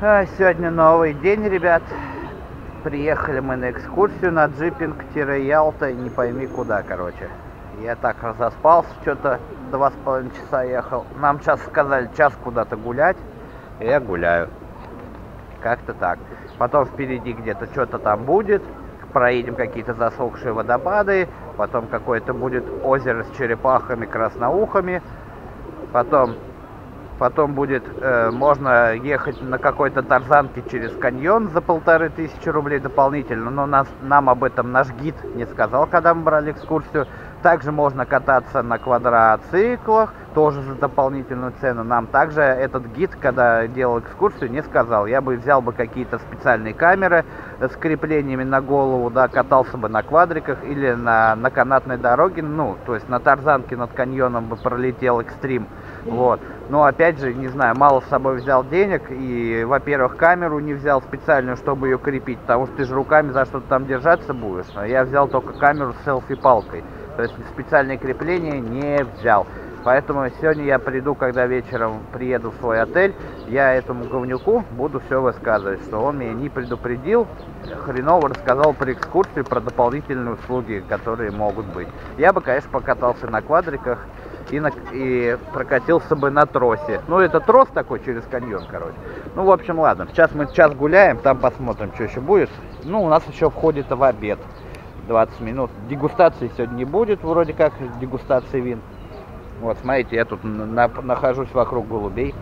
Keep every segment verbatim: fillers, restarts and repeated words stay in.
А, сегодня новый день, ребят. Приехали мы на экскурсию на джипинг-Ялта, не пойми куда, короче. Я так разоспался, что-то два с половиной часа ехал. Нам сейчас сказали час куда-то гулять, и я гуляю. Как-то так. Потом впереди где-то что-то там будет. Проедем какие-то засохшие водопады. Потом какое-то будет озеро с черепахами, красноухами. Потом... Потом будет, э, можно ехать на какой-то тарзанке через каньон за полторы тысячи рублей дополнительно, но нас, нам об этом наш гид не сказал, когда мы брали экскурсию. Также можно кататься на квадроциклах, тоже за дополнительную цену. Нам также этот гид, когда делал экскурсию, не сказал. Я бы взял бы какие-то специальные камеры с креплениями на голову, да, катался бы на квадриках или на, на канатной дороге, ну, то есть на тарзанке над каньоном бы пролетел экстрим. Вот. Но опять же, не знаю, мало с собой взял денег и, во-первых, камеру не взял специальную, чтобы ее крепить, потому что ты же руками за что-то там держаться будешь. А я взял только камеру с селфи-палкой, то есть специальное крепление не взял. Поэтому сегодня я приду, когда вечером приеду в свой отель, я этому говнюку буду все высказывать, что он меня не предупредил, хреново рассказал про экскурсию, про дополнительные услуги, которые могут быть. Я бы, конечно, покатался на квадриках и, на, и прокатился бы на тросе. Ну, это трос такой через каньон, короче. Ну, в общем, ладно. Сейчас мы час гуляем, там посмотрим, что еще будет. Ну, у нас еще входит в обед двадцать минут. Дегустации сегодня не будет, вроде как, дегустации вин. Вот, смотрите, я тут на, нахожусь вокруг голубей.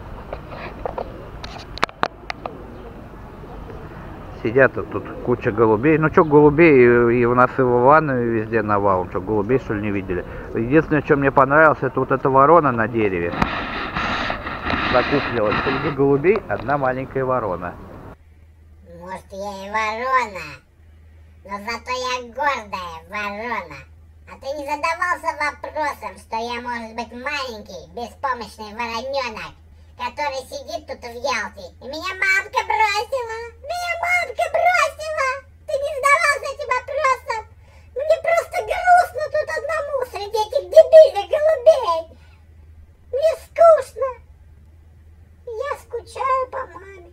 Сидят тут куча голубей. Ну что, голубей, и, и у нас и в Иванове везде навалом. Что, голубей, что ли, не видели? Единственное, что мне понравилось, это вот эта ворона на дереве. Закуклилась. Среди голубей одна маленькая ворона. Может, я и ворона, но зато я гордая ворона. А ты не задавался вопросом, что я, может быть, маленький, беспомощный вороненок, который сидит тут в Ялте, и меня мамка бросила? Меня мамка бросила! Ты не задавался этим вопросом? Мне просто грустно тут одному среди этих дебильных голубей. Мне скучно. Я скучаю по маме.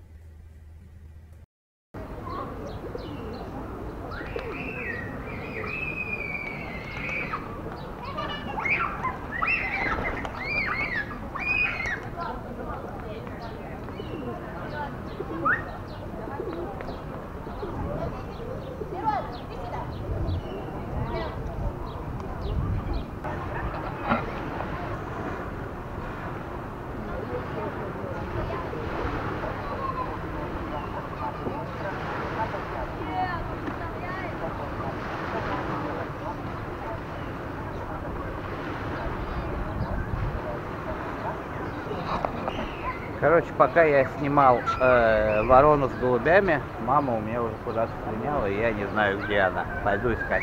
Короче, пока я снимал э, ворону с голубями, мама у меня уже куда-то слиняла, и я не знаю, где она. Пойду искать.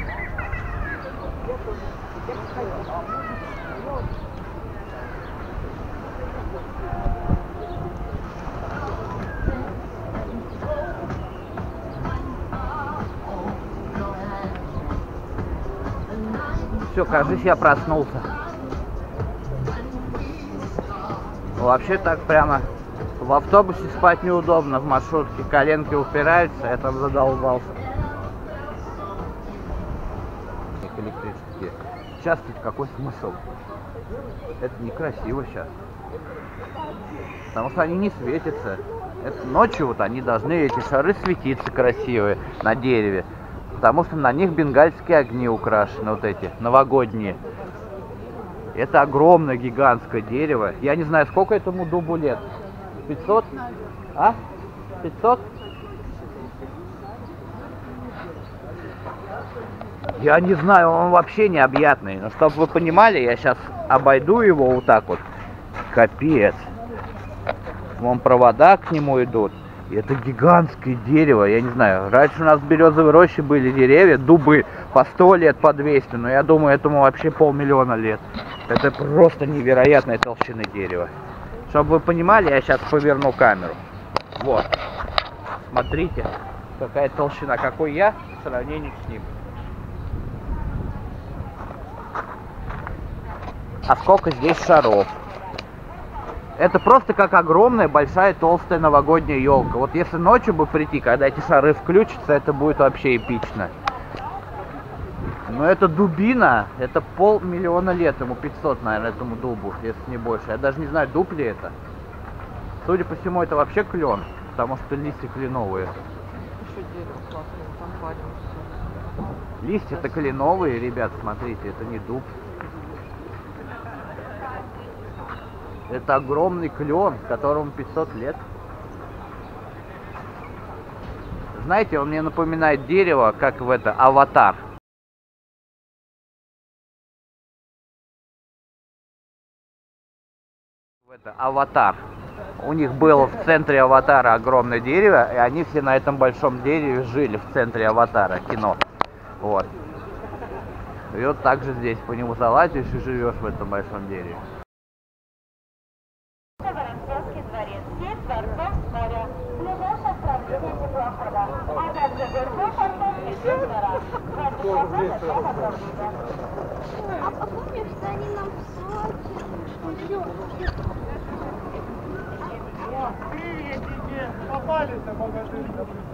Все, кажись, я проснулся. Вообще так прямо в автобусе спать неудобно, в маршрутке коленки упираются, я там задолбался. Электрические. Сейчас тут какой смысл? Это некрасиво сейчас. Потому что они не светятся. Это ночью вот они должны, эти шары, светиться красивые на дереве. Потому что на них бенгальские огни украшены, вот эти, новогодние. Это огромное, гигантское дерево. Я не знаю, сколько этому дубу лет. пятьсот? А? пятьсот? Я не знаю, он вообще необъятный. Но чтобы вы понимали, я сейчас обойду его вот так вот. Капец. Вон провода к нему идут. И это гигантское дерево. Я не знаю, раньше у нас в березовой роще были деревья, дубы по сто лет, по двести. Но я думаю, этому вообще полмиллиона лет. Это просто невероятная толщины дерева. Чтобы вы понимали, я сейчас поверну камеру. Вот. Смотрите, какая толщина, какой я в сравнении с ним. А сколько здесь шаров. Это просто как огромная, большая, толстая новогодняя елка. Вот если ночью бы прийти, когда эти шары включатся, это будет вообще эпично. Но это дубина, это полмиллиона лет, ему пятьсот, наверное, этому дубу, если не больше. Я даже не знаю, дуб ли это. Судя по всему, это вообще клен, потому что листья кленовые. Еще дерево классное, там парень. Листья-то кленовые, ребят, смотрите, это не дуб. Это огромный клен, которому пятьсот лет. Знаете, он мне напоминает дерево, как в это Аватар. Это Аватар. У них было в центре Аватара огромное дерево, и они все на этом большом дереве жили в центре Аватара, кино. Вот. И вот так же здесь по нему залазишь и живешь в этом большом дереве. Воронцовский дворец, сеть дворцов с моря, ближайшее отправление теплохода, а также городской портал и Северара. А помнишь, что они нам в Сочи? Приветики! Попались на магазин.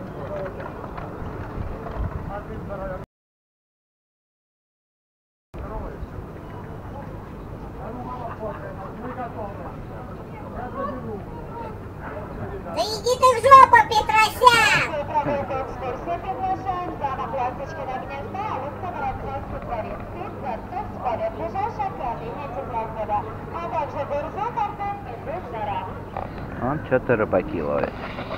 Да иди ты в жопу, Петросян! Прогулка экскурсия приглашаем за пластички на гнезда, улица Воронцовский дворец, сеть дворцов с моря, ближайшее отправление теплохода, а также городской портал и Северара. Он что-то рыбаки ловит.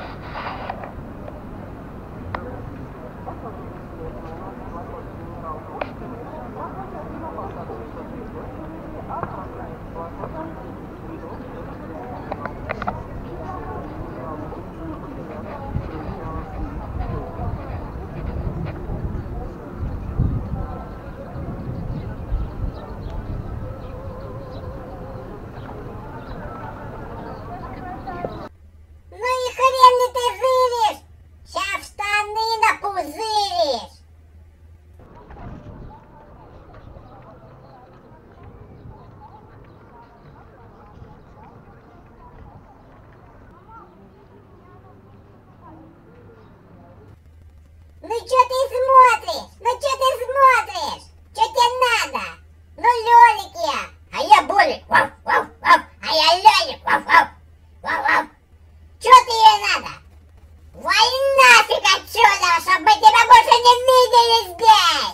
Ну чё ты смотришь? Ну чё ты смотришь? Чё тебе надо? Ну Лёлик я, а я Болик, вау, вау, вау, а я Лёлик, вау, вау, вау, вау. Чё тебе надо? Вали нафиг отсюда, чтобы мы тебя больше не видели здесь!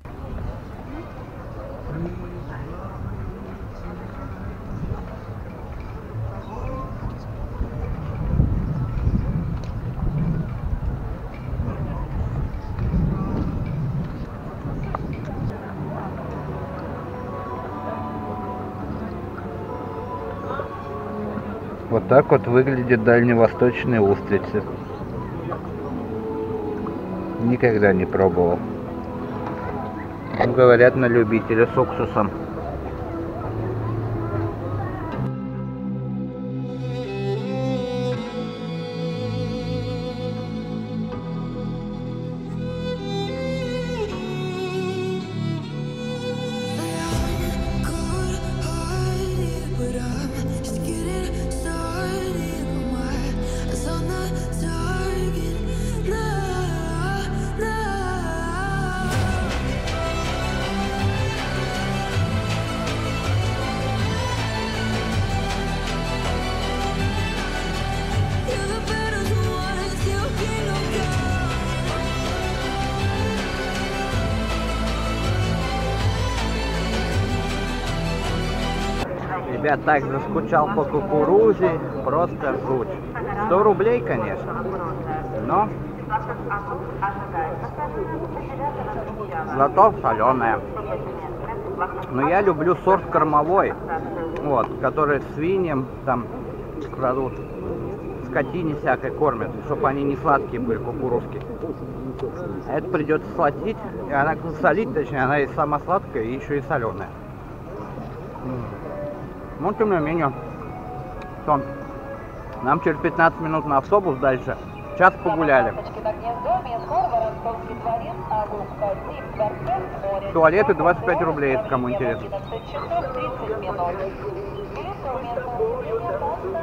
Вот так вот выглядят дальневосточные устрицы. Никогда не пробовал. Говорят, на любителя с уксусом. Ребят, так заскучал по кукурузе, просто жуть. сто рублей, конечно, но зато соленая. Но я люблю сорт кормовой, вот, который свиньям там кладут, скотине всякой кормят, чтобы они не сладкие были, кукурузки. А это придется слотить, и она солить, точнее, она и сама сладкая, и еще и соленая. Но тем не менее, что, нам через пятнадцать минут на автобус дальше, час погуляли. Туалеты двадцать пять рублей, если кому интересно.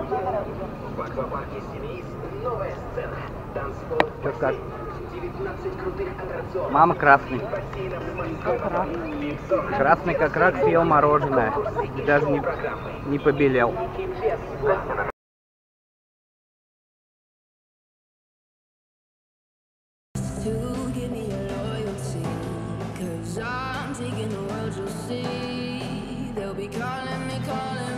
аквапарке «Семейс» новая сцена. Танцпол, Чё, как? девятнадцать крутых аттракционов. Мама красный. Бассейнов с морским. Красный как рак съел мороженое. И даже не, не побелел. I'm taking the world, you'll see. They'll be calling me, calling